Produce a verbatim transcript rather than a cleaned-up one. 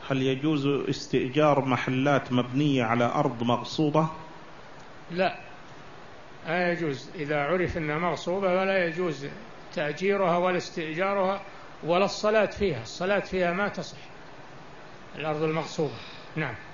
هل يجوز استئجار محلات مبنية على أرض مغصوبة؟ لا، لا يجوز. إذا عرف أنها مغصوبة فلا يجوز تأجيرها ولا استئجارها ولا الصلاة فيها. الصلاة فيها ما تصح، الأرض المغصوبة. نعم.